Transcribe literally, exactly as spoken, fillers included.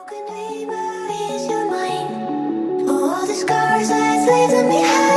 can we erase your mind? All the scars that leave them behind.